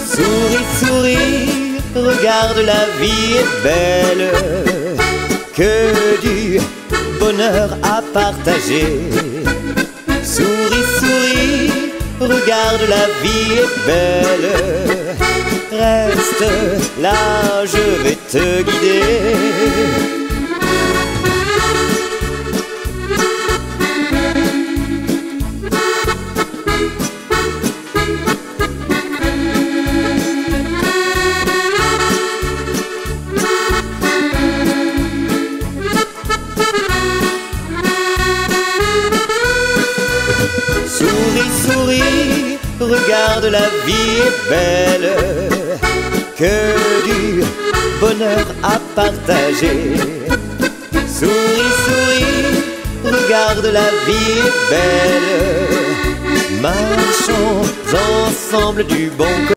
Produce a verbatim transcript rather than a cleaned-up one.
Souris, souris, regarde, la vie est belle, que du bonheur à partager. Souris, souris, regarde, la vie est belle, reste là, je vais te guider. Souris, souris, regarde, la vie est belle, que du bonheur à partager. Souris, souris, regarde, la vie est belle, marchons ensemble du bon côté.